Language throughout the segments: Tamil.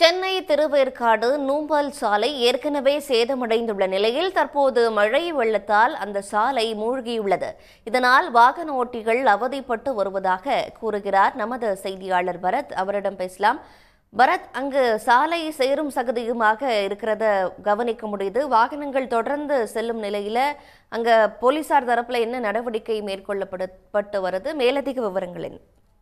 சென்னை திருவேற்காடு நூம்பல் சாலை ஏற்கனவே சேதமடைந்துள்ள நிலையில் தற்போது மழை வெள்ளத்தால் அந்த சாலை மூழ்கியுள்ளது. இதனால் வாகன ஓட்டிகள் அவதிப்பட்டு வருவதாக கூறுகிறார் நமது செய்தியாளர் பரத். அவரிடம் பேசலாம். பரத், அங்கு சாலை சேரும் சகதியுமாக இருக்கிறத கவனிக்க முடியுது. வாகனங்கள் தொடர்ந்து செல்லும் நிலையில அங்க போலீசார் தரப்புல என்ன நடவடிக்கை மேற்கொள்ளப்பட்டு வருது? மேலதிக விவரங்களின்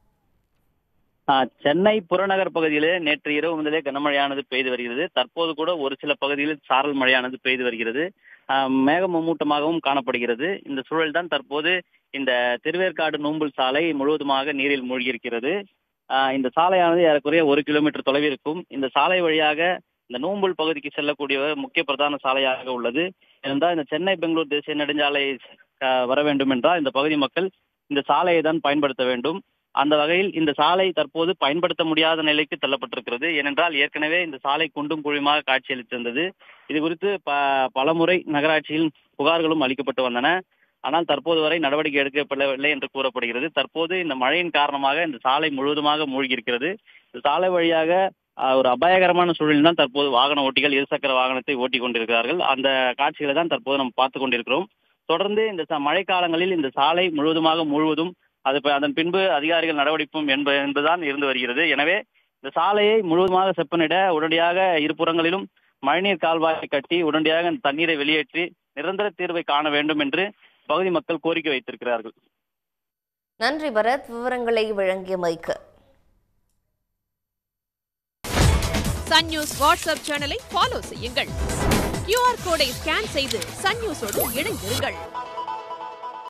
சென்னை புறநகர் பகுதியிலே நேற்று இரவு முதலே கனமழையானது பெய்து வருகிறது. தற்போது கூட ஒரு சில பகுதிகளில் சாரல் மழையானது பெய்து வருகிறது. மேகமூட்டமாகவும் காணப்படுகிறது. இந்த சூழல்தான் தற்போது இந்த திருவேற்காடு நூம்பல் சாலை முழுவதுமாக நீரில் மூழ்கியிருக்கிறது. இந்த சாலையானது ஏறக்குறைய 1 கிலோமீட்டர் தொலைவில் இருக்கும். இந்த சாலை வழியாக இந்த நூம்பல் பகுதிக்கு செல்லக்கூடிய முக்கிய பிரதான சாலையாக உள்ளது. ஏனென்றால் இந்த சென்னை பெங்களூர் தேசிய நெடுஞ்சாலை வர வேண்டும் என்றால் இந்த பகுதி மக்கள் இந்த சாலையை தான் பயன்படுத்த வேண்டும். அந்த வகையில் இந்த சாலை தற்போது பயன்படுத்த முடியாத நிலைக்கு தள்ளப்பட்டிருக்கிறது. ஏனென்றால் ஏற்கனவே இந்த சாலை குண்டும் குழியுமாக காட்சியளித்திருந்தது. இது குறித்து பலமுறை நகராட்சியில் புகார்களும் அளிக்கப்பட்டு வந்தன. ஆனால் தற்போது வரை நடவடிக்கை எடுக்கப்படவில்லை என்று கூறப்படுகிறது. தற்போது இந்த மழையின் காரணமாக இந்த சாலை முழுவதுமாக மூழ்கியிருக்கிறது. இந்த சாலை வழியாக ஒரு அபாயகரமான சூழலில் தான் தற்போது வாகன ஓட்டிகள் இருசக்கர வாகனத்தை ஓட்டிக் கொண்டிருக்கிறார்கள். அந்த காட்சிகளை தான் தற்போது நம்ம பார்த்து கொண்டிருக்கிறோம். தொடர்ந்து இந்த மழைக்காலங்களில் இந்த சாலை முழுவதுமாக மூழ்வதும் அதன் பின்பு அதிகாரிகள் நடவடிக்கும் என்பதுதான் இருந்து வருகிறது. எனவே இந்த சாலையை முழுவதுமாக செப்பனிட உடனடியாக இருபுறங்களிலும் மழைநீர் கால்வாயை கட்டி உடனடியாக இந்த தண்ணீரை வெளியேற்றி நிரந்தர தீர்வை காண வேண்டும் என்று பகுதி மக்கள் கோரிக்கை வைத்திருக்கிறார்கள். நன்றி பரத், விவரங்களை வழங்கியமைக்கு. சன் நியூஸ் வாட்ஸ்அப் சேனலை ஃபாலோ செய்யுங்கள். QR கோடை ஸ்கேன் செய்து சன் நியூஸோடு இணைந்திருங்கள்.